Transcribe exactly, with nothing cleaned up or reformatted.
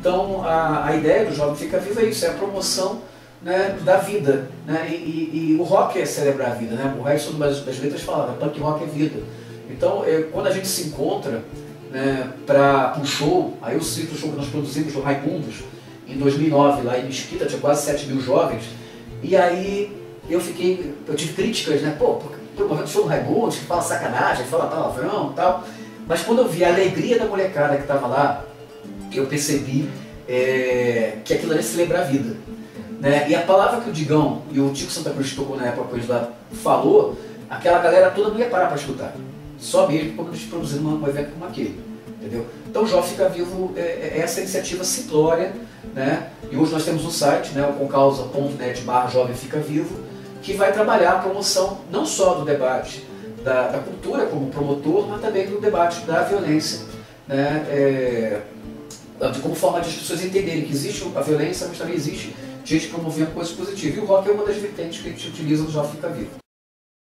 Então a, a ideia do Jovem Fica Vivo é isso, é a promoção, né, da vida, né? E, e, e o rock é celebrar a vida, né? O resto das, das letras fala, punk rock é vida. Então é, quando a gente se encontra, né, para um show, aí eu cito o show que nós produzimos do Raimundos em dois mil e nove, lá em Mesquita, tinha quase sete mil jovens, e aí eu fiquei, eu tive críticas, né, pô, promovendo o show do Raimundos, que fala sacanagem, fala palavrão e tal, mas quando eu vi a alegria da molecada que estava lá, eu percebi é, que aquilo era celebrar a vida. Né? E a palavra que o Digão e o Tico Santa Cruz tocou na época coisa lá, falou, aquela galera toda não ia parar para escutar. Só mesmo quando eles produziram um evento como aquele. Entendeu? Então o Jovem Fica Vivo é, é essa iniciativa simplória, né? E hoje nós temos um site, né, o concausa ponto net barra Jovem Fica Vivo, que vai trabalhar a promoção não só do debate da, da cultura como promotor, mas também do debate da violência, né? É, de como forma de as pessoas entenderem que existe a violência, mas também existe gente promovendo coisas positivas. E o rock é uma das vertentes que a gente utiliza no Jovem Fica Vivo.